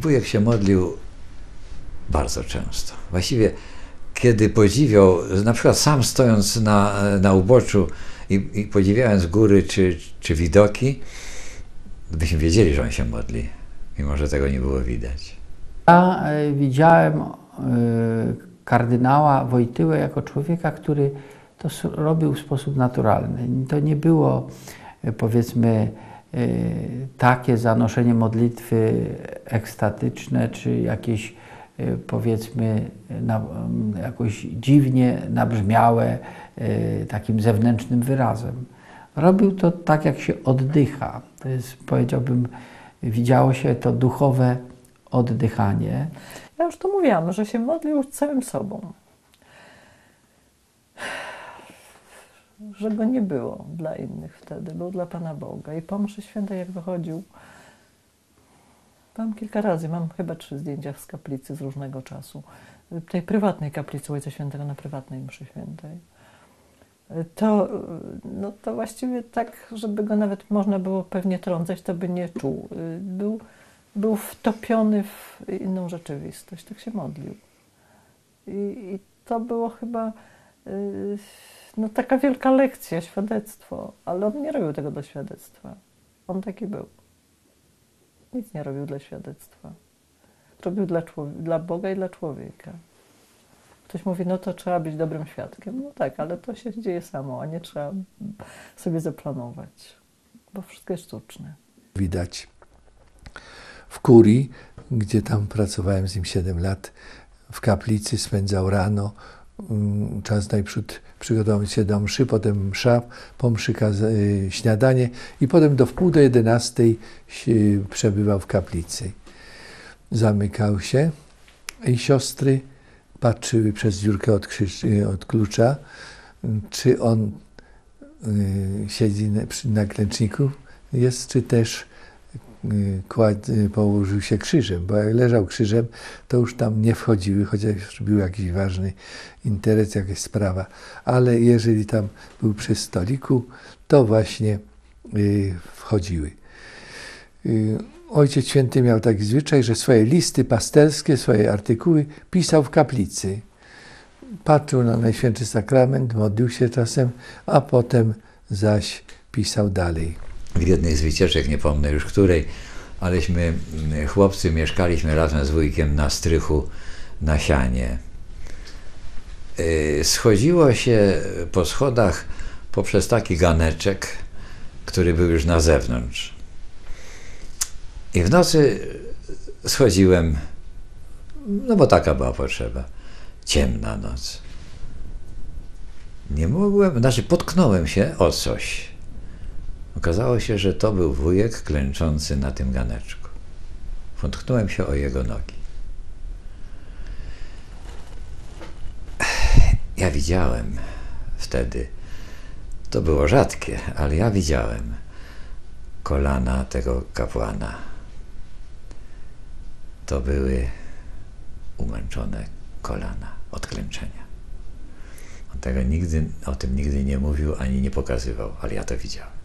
Wujek się modlił bardzo często. Właściwie, kiedy podziwiał, na przykład sam stojąc na uboczu i podziwiając góry czy widoki, byśmy wiedzieli, że on się modli, mimo że tego nie było widać. Ja widziałem kardynała Wojtyłę jako człowieka, który to robił w sposób naturalny. To nie było, powiedzmy, takie zanoszenie modlitwy ekstatyczne, czy jakieś, powiedzmy, jakoś dziwnie nabrzmiałe takim zewnętrznym wyrazem. Robił to tak, jak się oddycha. To jest, powiedziałbym, widziało się to duchowe oddychanie. Ja już to mówiłam, że się modlił całym sobą. Że go nie było dla innych wtedy, był dla Pana Boga. I po mszy świętej, jak wychodził, byłam kilka razy, mam chyba 3 zdjęcia z kaplicy z różnego czasu. Tej prywatnej kaplicy Ojca Świętego na prywatnej mszy świętej. To właściwie tak, żeby go nawet można było pewnie trącać, to by nie czuł. Był wtopiony w inną rzeczywistość, tak się modlił. I to było chyba taka wielka lekcja, świadectwo, ale on nie robił tego dla świadectwa. On taki był. Nic nie robił dla świadectwa. Robił dla Boga i dla człowieka. Ktoś mówi, no to trzeba być dobrym świadkiem. No tak, ale to się dzieje samo, a nie trzeba sobie zaplanować, bo wszystko jest sztuczne. Widać w kurii, gdzie tam pracowałem z nim 7 lat, w kaplicy spędzał rano, czas najprzód przygotować się do mszy, potem msza, po mszy śniadanie i potem do wpół do 11 przebywał w kaplicy. Zamykał się i siostry patrzyły przez dziurkę od klucza, czy on siedzi na klęczniku jest, czy też położył się krzyżem, bo jak leżał krzyżem, to już tam nie wchodziły, chociaż był jakiś ważny interes, jakaś sprawa. Ale jeżeli tam był przy stoliku, to właśnie wchodziły. Ojciec Święty miał taki zwyczaj, że swoje listy pasterskie, swoje artykuły pisał w kaplicy. Patrzył na Najświętszy Sakrament, modlił się czasem, a potem zaś pisał dalej. W jednej z wycieczek, nie pomnę już której, aleśmy chłopcy mieszkaliśmy razem z wujkiem na strychu na sianie. Schodziło się po schodach poprzez taki ganeczek, który był już na zewnątrz. I w nocy schodziłem, no bo taka była potrzeba, ciemna noc. Nie mogłem, znaczy potknąłem się o coś. Okazało się, że to był wujek klęczący na tym ganeczku. Potknąłem się o jego nogi. Ja widziałem wtedy, to było rzadkie, ale ja widziałem kolana tego kapłana. To były umęczone kolana od klęczenia. On o tym nigdy nie mówił ani nie pokazywał, ale ja to widziałem.